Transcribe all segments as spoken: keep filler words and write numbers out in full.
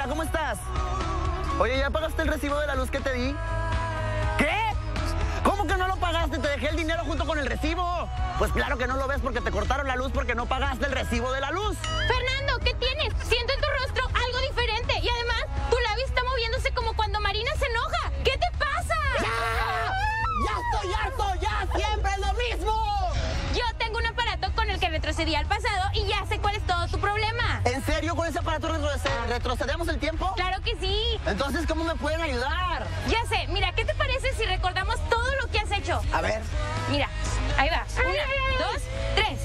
Hola, ¿cómo estás? Oye, ¿ya pagaste el recibo de la luz que te di? ¿Qué? ¿Cómo que no lo pagaste? Te dejé el dinero junto con el recibo. Pues claro que no lo ves porque te cortaron la luz porque no pagaste el recibo de la luz. Fernando, ¿qué tienes? Siento en tu rostro algo diferente. Y además, tu labio está moviéndose como cuando Marina se enoja. ¿Qué te pasa? ¡Ya! ¡Ya estoy harto! ¡Ya siempre es lo mismo! Yo tengo un aparato con el que retrocedí al pasado y ya sé cuál es todo tu problema. ¿En serio con ese aparato retroced- retrocedemos el tiempo? Claro que sí. Entonces, ¿cómo me pueden ayudar? Ya sé. Mira, ¿qué te parece si recordamos todo lo que has hecho? A ver. Mira, ahí va. Una, dos, tres.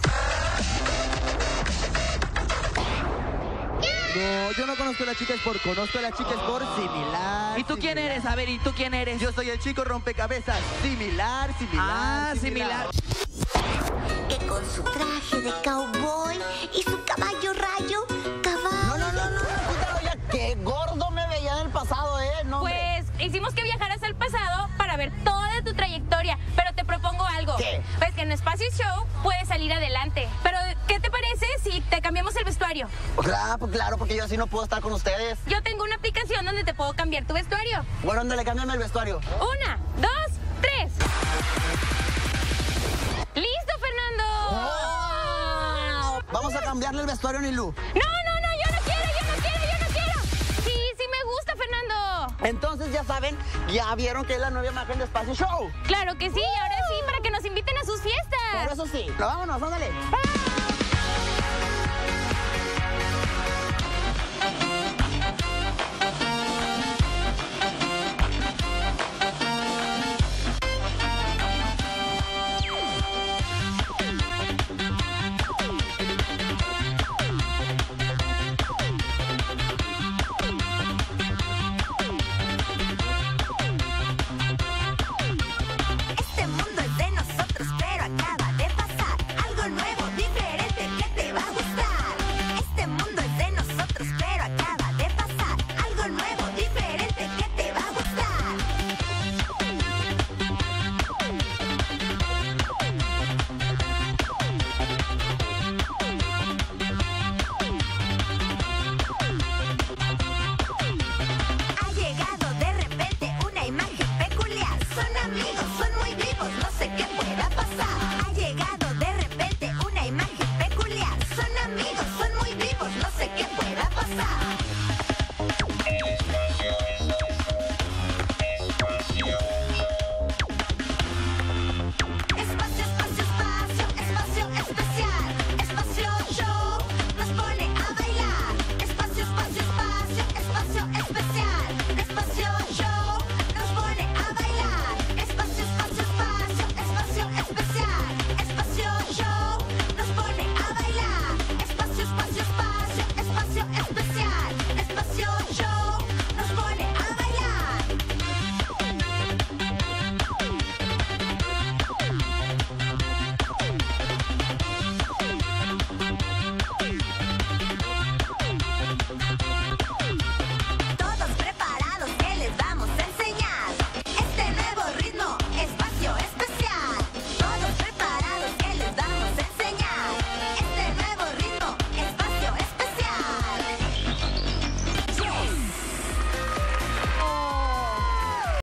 No, yo no conozco a la chica Sport, conozco a la chica Sport similar. ¿Y tú quién similar. eres? A ver, ¿y tú quién eres? Yo soy el chico rompecabezas, similar, similar. Ah, similar. Que con su traje de cowboy y su caballo rayo, caballo. No, no, no, no. Quítalo ya. Qué gordo me veía en el pasado, ¿eh? No, hombre. Pues hicimos que viajaras al pasado para ver toda tu trayectoria, pero te propongo algo. ¿Qué? Pues que en Espacio Show puedes salir adelante. Pero, ¿qué te parece si te cambiamos el vestuario? Claro, pues claro, porque yo así no puedo estar con ustedes. Yo tengo una aplicación donde te puedo cambiar tu vestuario. Bueno, ándale, cámbiame el vestuario. Una, dos, tres. ¡Listo, Fernando! ¡Oh! Vamos a cambiarle el vestuario a Nilu. No, no, no, yo no quiero, yo no quiero, yo no quiero. Sí, sí me gusta, Fernando. Entonces, ya saben, ya vieron que es la nueva imagen de Espacio Show. Claro que sí, ahora sí, para que nos inviten a sus fiestas. Por eso sí. Pero vámonos, ándale. ¡Ah!